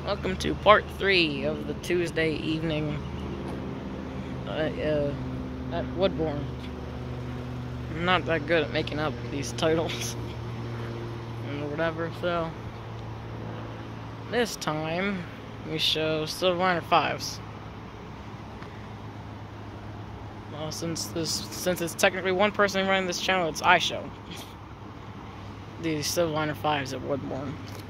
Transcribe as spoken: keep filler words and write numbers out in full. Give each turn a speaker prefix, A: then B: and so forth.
A: Welcome to part three of the Tuesday evening uh, uh, at Woodbourne. I'm not that good at making up these titles and whatever, so this time we show Silverliner fives. Well, since this since it's technically one person running this channel, it's I show the Silverliner fives at Woodbourne.